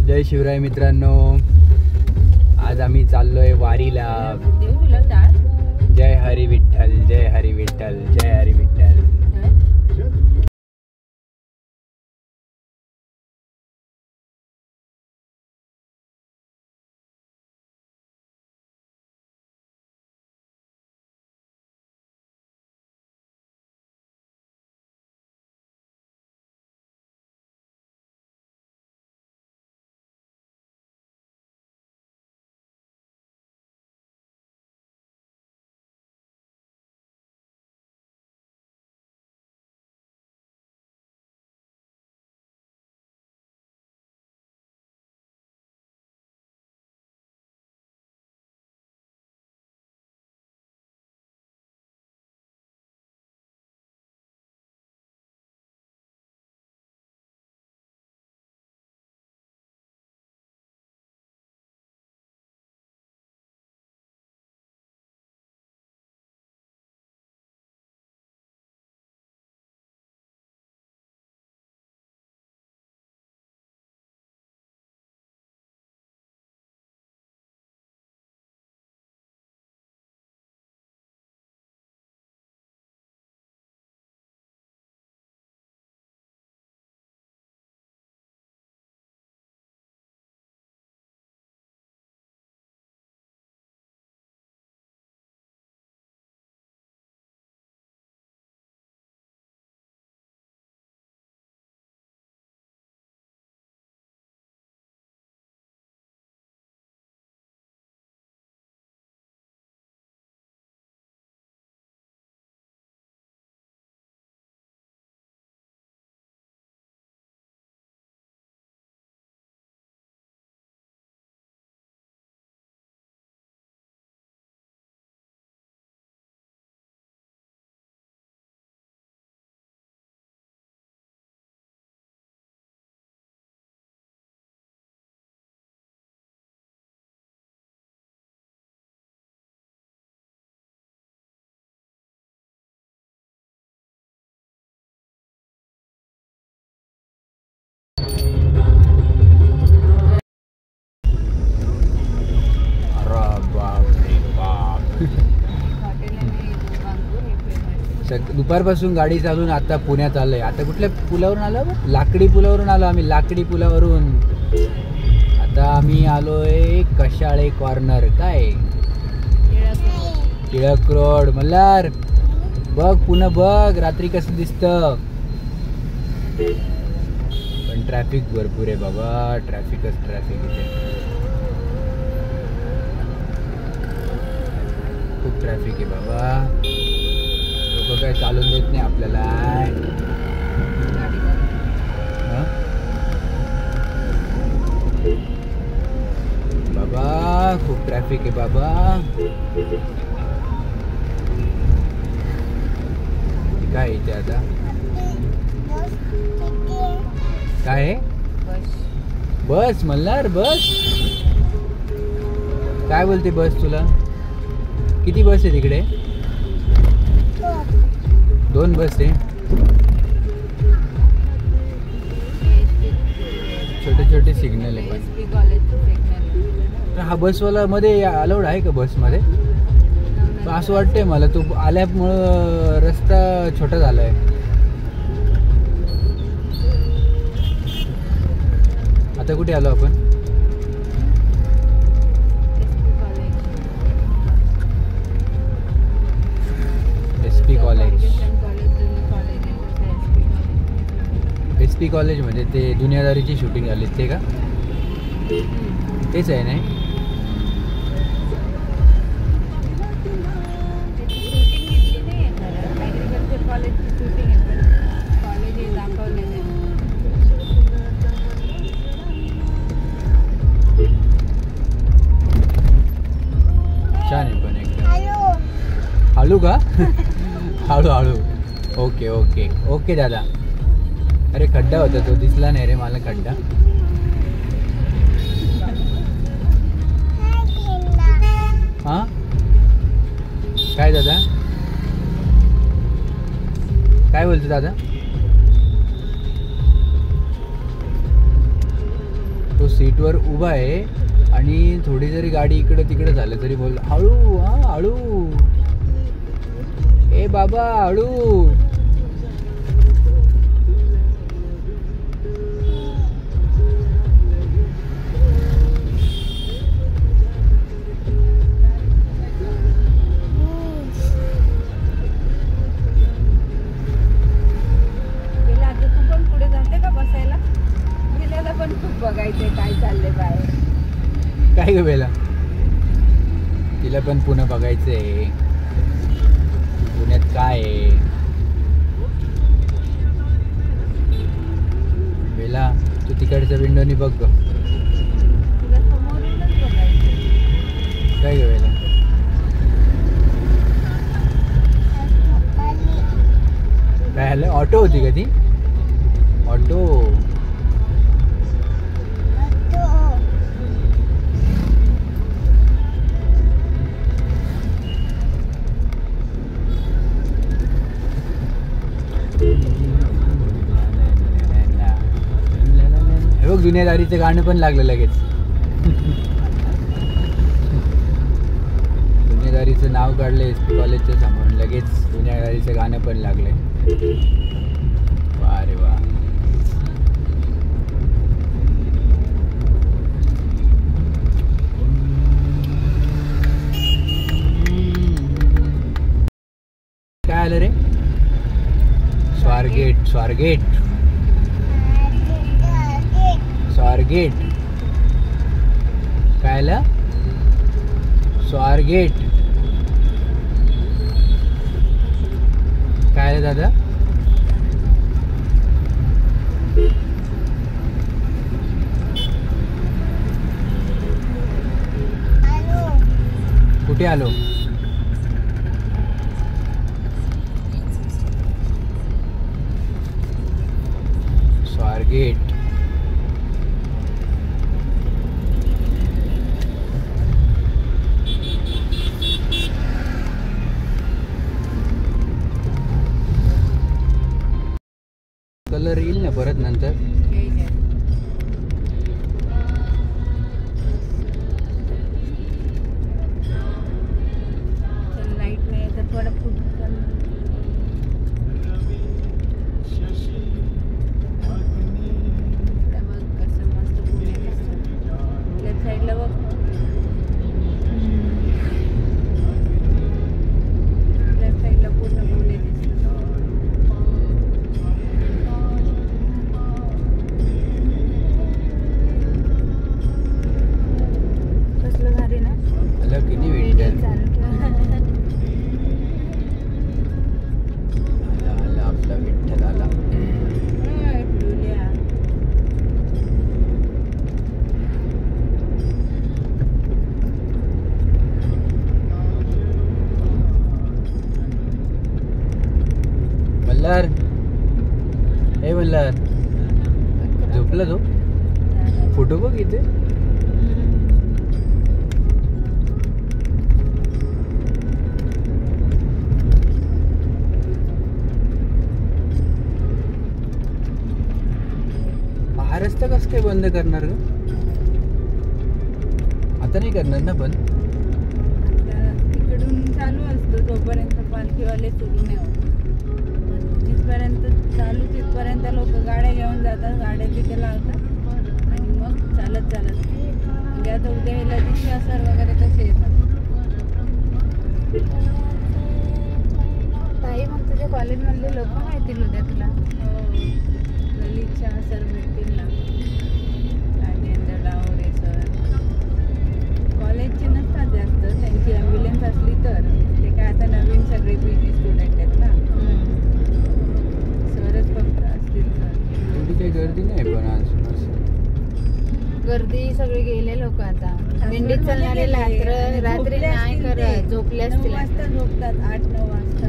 जय शिवराय मित्रांनो, आज आम्ही चाललोय वारीला। जय हरी विठ्ठल, जय हरी विठ्ठल, जय हरी विठ्ठल। दुपारपासून गाडी चालून आता पुण्यात आलोय। आता कुठल्या पुलावरून आलो? लाकडी पुलावरून आलो आम्ही, लाकडी पुलावरून। आता आम्ही आलोय कशाळे कॉर्नर, काय टिळक रोड। मल्हार बघ, पुन्हा बघ रात्री कसं दिसतं। पण ट्रॅफिक भरपूर आहे बाबा, ट्रॅफिकच ट्रॅफिक इथे, खूप ट्रॅफिक आहे बाबा। लोक काय चालून देत नाही आपल्याला। बाबा खूप ट्रॅफिक आहे बाबा। काय इथे आता काय आहे? बस मल्हार, बस काय बोलते बस? तुला किती बस आहे तिकडे? 2 बस आहे, छोटे छोटे सिग्नल आहे। पण हा बसवाला मध्ये अलाउड आहे का बसमध्ये? असं वाटतंय मला, तो आल्यामुळं रस्ता छोटा झालाय। आता कुठे आलो आपण? SP college. SP कॉलेज म्हणजे ते दुनियादारीची शूटिंग झाली ते का? तेच आहे नाही? छान आहे पण एकदम। हळू का? हळू हळू, ओके ओके ओके दादा। अरे खड्डा होता तो, दिसला नाही रे मला खड्डा। हा काय दादा, काय बोलतो दादा? तो सीटवर उभा आहे आणि थोडी जरी गाडी इकडे तिकडे झालं तरी बोल हळू, हा हळू, ए बाबा हळू. बघायचंय काय चाललंय बाहेर. काय ग बेला, तिला पण पुणे बघायचंय. पुण्यात काय आहे बेला, तू तिकडच्या विंडोनी बघ ग. तुला समोरूनच बघायचंय. काय ग बेला, काय आलं? ऑटो होती का ती? ऑटो. हे बघ दुनियादारीचं गाणं पण लागलं लगेच. दुनियादारीचं नाव काढलंय कॉलेजच्या समोर, लगेच दुनियादारीचं गाणं पण लागलंय. वा रे वा. काय आलं रे? स्वारगेट, स्वारगेट, स्वारगेट. काय आलं? स्वारगेट. काय आलं दादा? कुठे आलो? स्वारगेट. कलर येईल ना परत नंतर. लाईट नाही तर थोडं कसं मस्त पुणे दिसतं. लेफ्ट साईडला बघ. लेफ्ट साईडला पूर्ण पुणे दिसतं. कसलं भारी ना. आलं किती विंटर. आला आपला विठ्ठल आला. मल्हार, हे मल्हार झोपला तो. फोटो बघ इथे. हा रस्ता कसं काय बंद करणार ग? आता नाही करणार ना बंद? तिकडून चालू असतो जोपर्यंत पालखीवाले सुरू नाही होत. जिथपर्यंत चालू तिथपर्यंत लोक गाड्या घेऊन जातात, गाड्या तिथे लावतात आणि मग चालत चालत. म्हणजे आता उद्या ललितशा सर वगैरे कसे येतात. ताई मग तुझ्या कॉलेजमधले लोक माहिती उद्या तुला. ललितशा सर भेटतील ना, राजेंद्र डावरे सर. कॉलेजचे नसतात जास्त, त्यांची ॲम्ब्युलन्स असली तर. ते काय आता नवीन सगळे पीजी स्टुडंट आहेत ना, सरच फक्त असतील तर. एवढी काही गर्दी नाही पण आज. गर्दी सगळे गेले लोक आता. दिंडीत चालणारे रात्री नाही करत, झोपले असतील. 9 वाजता झोपतात, 8-9 वाजता.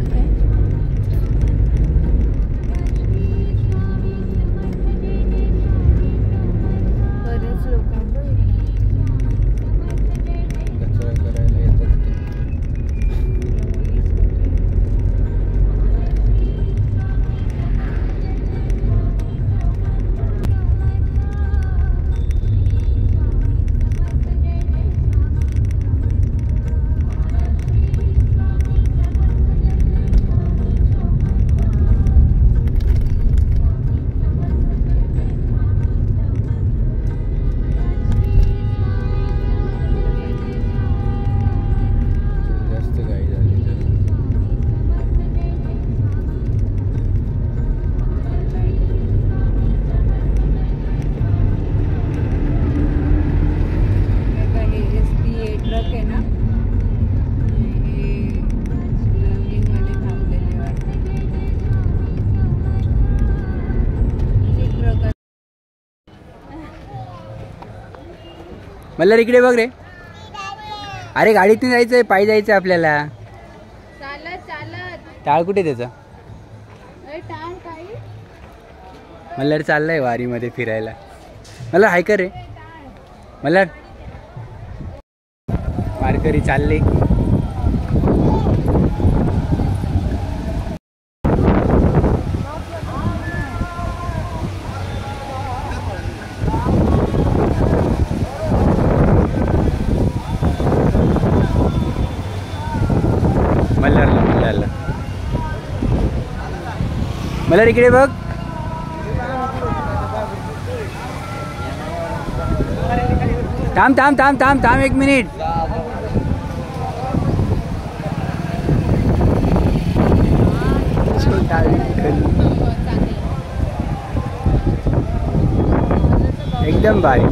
बरेच लोक कचरा करायला येतात ते. मल्हार इकडे बघ रे. अरे गाडीतून जायचंय, पायी जायचंय आपल्याला. चालत चालत. टाळ कुठे त्याचा? टाळ काही मल्हार चाललाय वारीमध्ये फिरायला. मला हाय कर रे मल्हार. वारकरी चालले. मल्हारला मल्हार इकडे बघ. थांब थांब थांब थांब थांब 1 मिनिट. एकदम भारी.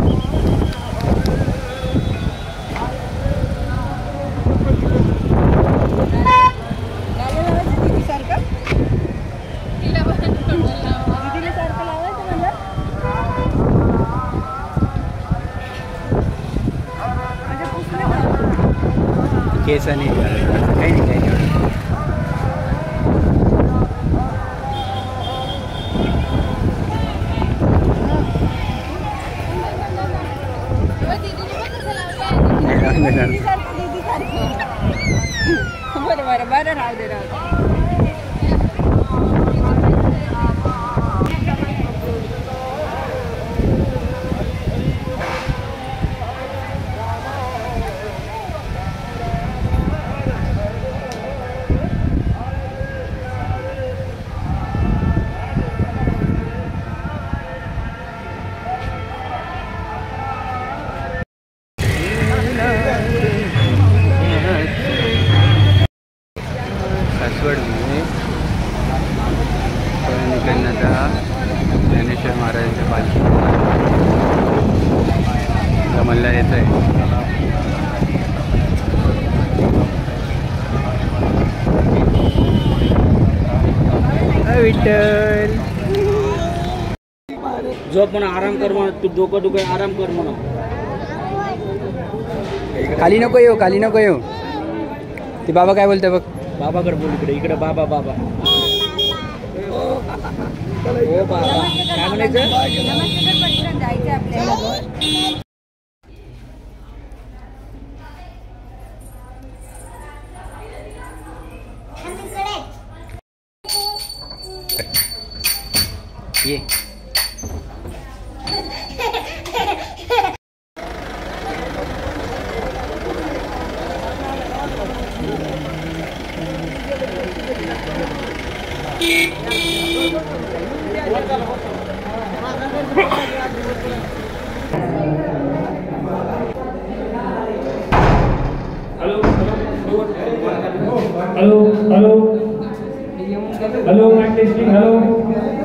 केस नाही काही नाही. बरं बरं राहू दे. ज्ञानेश्वर महाराजांच्या पालखी मल्हार येत आहे. विठ्ठल झोप म्हणा, आराम कर म्हणा. तू डोकं डोकं आराम कर म्हणा. खाली नको येऊ, खाली नको येऊ. ते बाबा काय बोलते बघ. बाबाकडे बोल. इकडे इकडे बाबा बाबा. हो बाबा काय म्हणायचं. जायचं आपल्याला. ये hello hello hello mike testing. Hello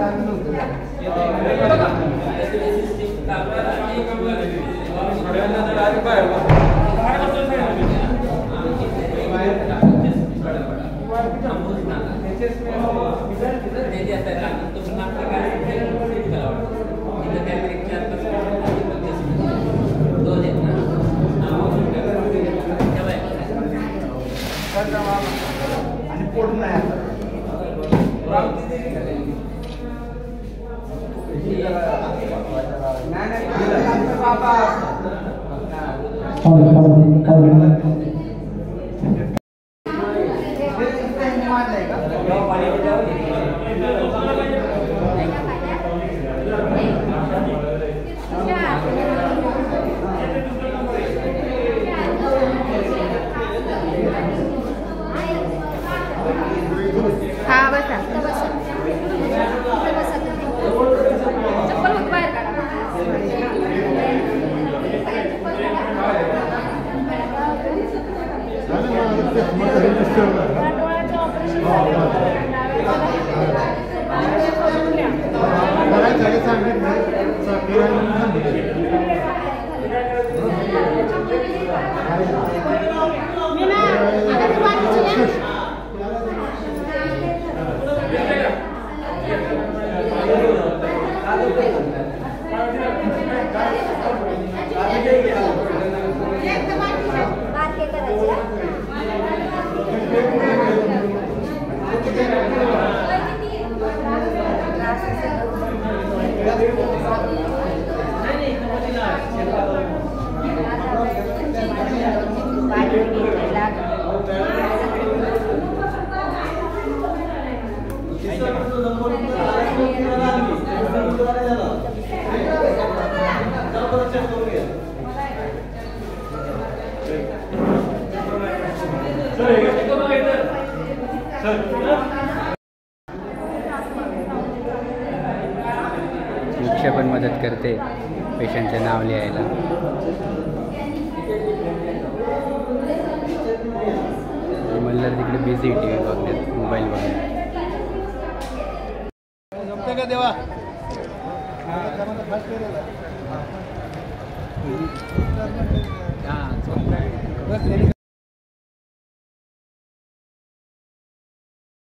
हा बसा. चप्पल मग बाहेर काढा. डोळ्याचं ऑपरेशन Thank you. रिक्षा पण मदत करते पेशंटचं नाव लिहायला. मल्हार तिकडे बिझी टी व्ही बघण्यात, मोबाईल बघण्यात. देवा